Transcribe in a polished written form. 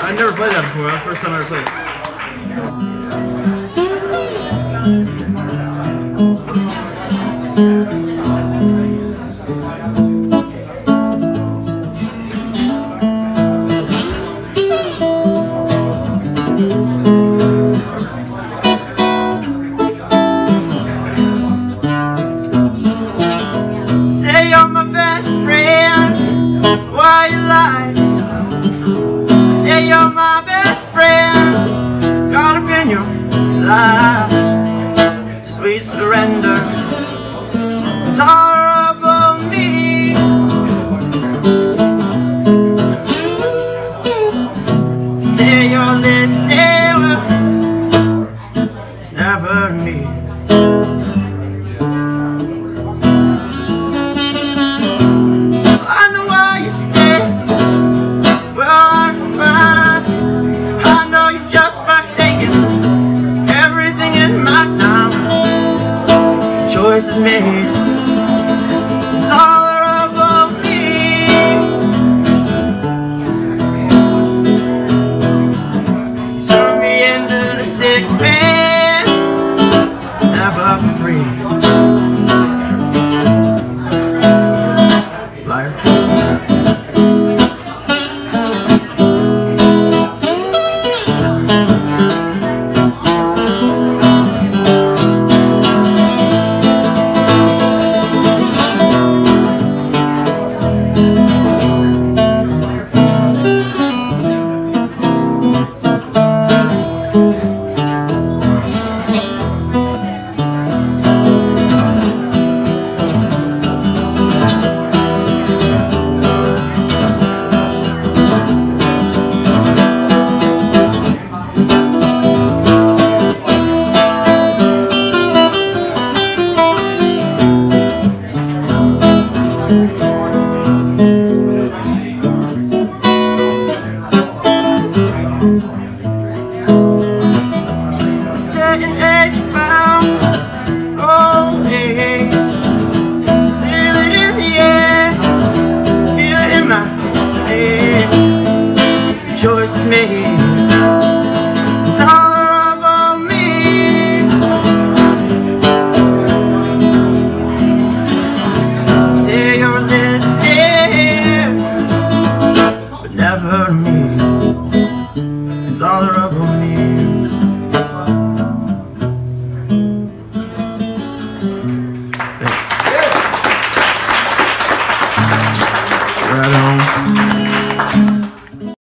I never played that before. That was the first time I ever played it. Say you're my best friend, why you lie? Say you're my best friend, caught up in your lie. Sweet surrender, tolerable me. Say you're listening, it's never me. I know why you stay. Well, I'm fine. I know you're just forsaken everything in my time. The choice is made. Tolerable me. You turn me into the sick man, never for free. Liar. Choice is made. Tolerable me. Say you're listening, but never me. Tolerable me. Thanks. Right on.